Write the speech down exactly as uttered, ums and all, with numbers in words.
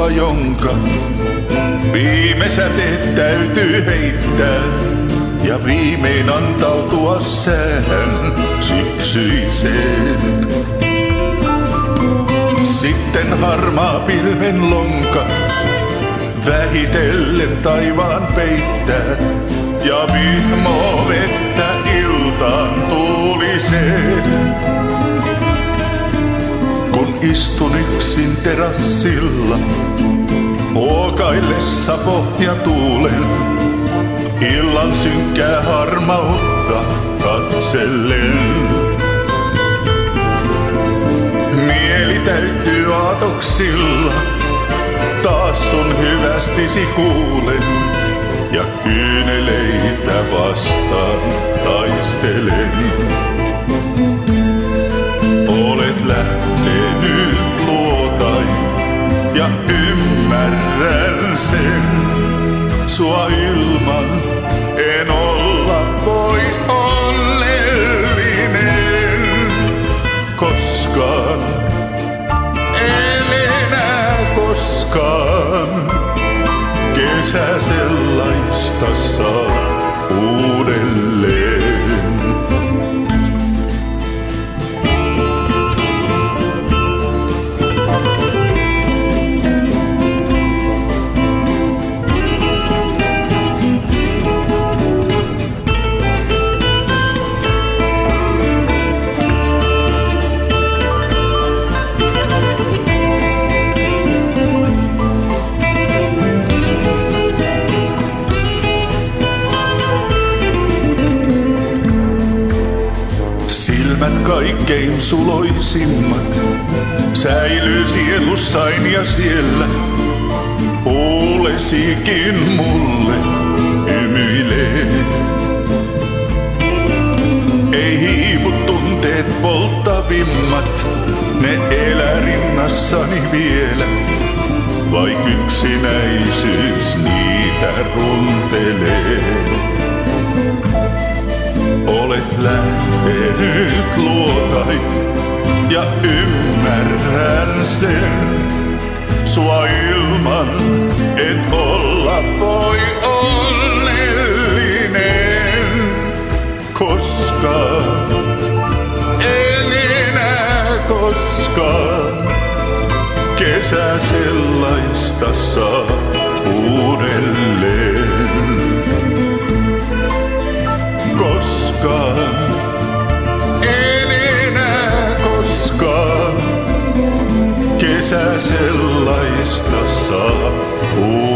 ruoka, jonka viime säteet täytyy heittää ja viimein antautua sään syksyiseen. Sitten harmaa pilven lonka vähitellen taivaan peittää ja vihmoo vettä iltaan tuuliseen. Kun istun yksin terassilla, huokaillessa pohjatuulen, illan synkkää harmautta katsellen. Mieli täyttyy aatoksilla, taas sun hyvästisi kuulen, ja kyyneleitä vastaan taistelen. Olet lähtenyt luotain, ja ymmärrän sen. Sua ilman en olla voi onnellinen koskaan, en enää koskaan. Kesä sellaista saa uudelleen. Silmät kaikkein suloisimmat säilyy sielussain ja siellä huulesikin mulle hymyilee. Ei hiipu tunteet polttavimmat, ne elää rinnassani vielä, vaik yksinäisyys niitä runtelee. Olet lähtenyt luotain ja ymmärrän sen. Sua ilman en olla voi onnellinen koskaan, en enää koskaan. Kesä sellaista saa uudelleen. Koskaan, en enää koskaan. Kesä sellaista saa.